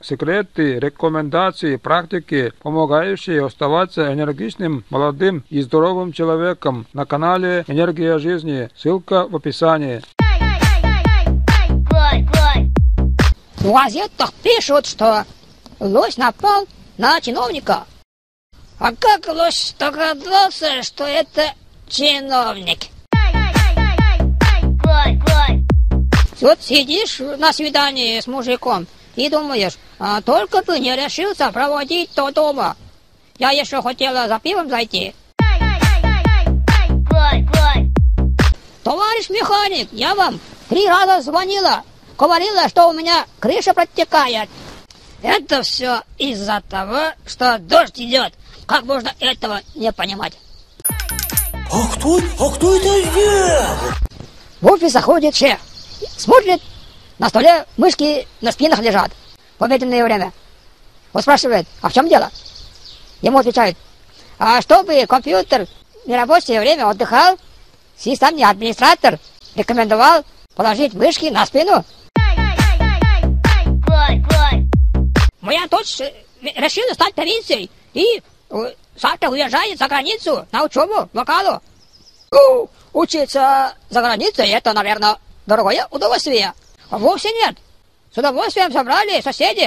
секреты, рекомендации, практики, помогающие оставаться энергичным, молодым и здоровым человеком на канале «Энергия жизни». Ссылка в описании. В газетах пишут, что лось напал на чиновника. А как лось догадался, что это чиновник? Вот сидишь на свидании с мужиком и думаешь, только бы не решился проводить до дома. Я еще хотела за пивом зайти. Товарищ механик, я вам 3 раза звонила. Говорила, что у меня крыша протекает. Это все из-за того, что дождь идет. Как можно этого не понимать? А кто это сделал? В офис заходит шеф. Смотрит, на столе мышки на спинах лежат в обеденное время. Он спрашивает, а в чем дело? Ему отвечают, чтобы компьютер в нерабочее время отдыхал, системный администратор рекомендовал положить мышки на спину. Моя дочь решила стать певицей и завтра уезжает за границу на учебу, вокалу. Учиться за границей — это, наверное, дорогое удовольствие. А вовсе нет. С удовольствием собрали соседи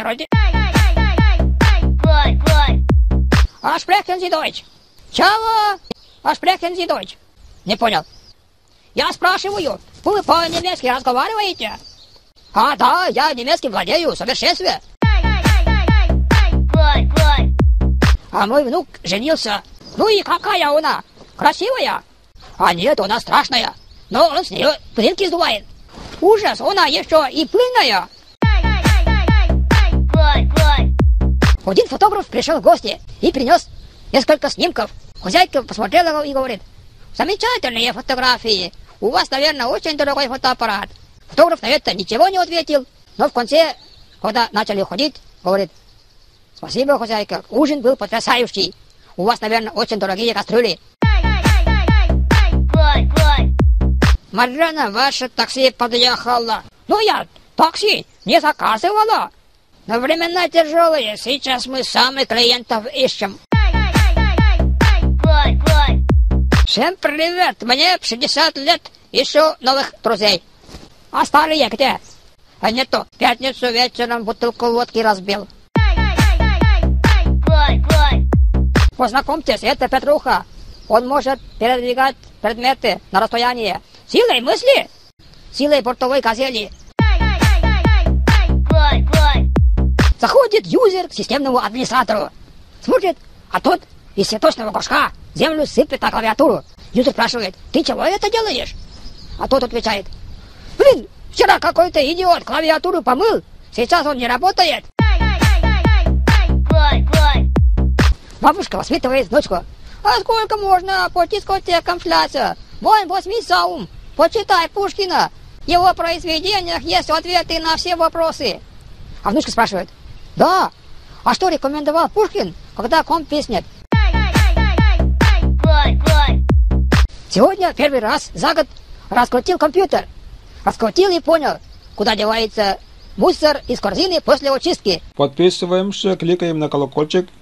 А sprechen Sie Deutsch? Чего? А sprechen Sie Deutsch? Не понял. Я спрашиваю, вы по-немецки разговариваете? Да, я немецким владею в совершенстве. А мой внук женился. Ну и какая она? Красивая? Нет, она страшная. Но он с нее пылинки сдувает. Ужас, она еще и пыльная. Один фотограф пришел в гости и принес несколько снимков. Хозяйка посмотрела и говорит, замечательные фотографии. У вас, наверное, очень дорогой фотоаппарат. Фотограф на это ничего не ответил. Но в конце, когда начали уходить, говорит, спасибо, хозяйка, ужин был потрясающий. У вас, наверное, очень дорогие кастрюли. Марьяна, ваше такси подъехало. Но я такси не заказывала. Но времена тяжелые, сейчас мы сами клиентов ищем. Всем привет, мне 60 лет, ищу новых друзей. А старые где? Нету, в пятницу вечером бутылку водки разбил. Познакомьтесь, это Петруха. Он может передвигать предметы на расстояние. Силой мысли, силой бортовой газели. Заходит юзер к системному администратору. Смотрит, а тот из цветочного горшка землю сыпет на клавиатуру. Юзер спрашивает, ты чего это делаешь? А тот отвечает, блин, вчера какой-то идиот клавиатуру помыл, сейчас он не работает. Бабушка воспитывает дочку. А сколько можно по дискотекам шляться? Вон 8 саум. Почитай Пушкина. В его произведениях есть ответы на все вопросы. А внучка спрашивает, да, а что рекомендовал Пушкин, когда комп песнет? Сегодня первый раз за год раскрутил компьютер. Раскрутил и понял, куда девается мусор из корзины после очистки. Подписываемся, кликаем на колокольчик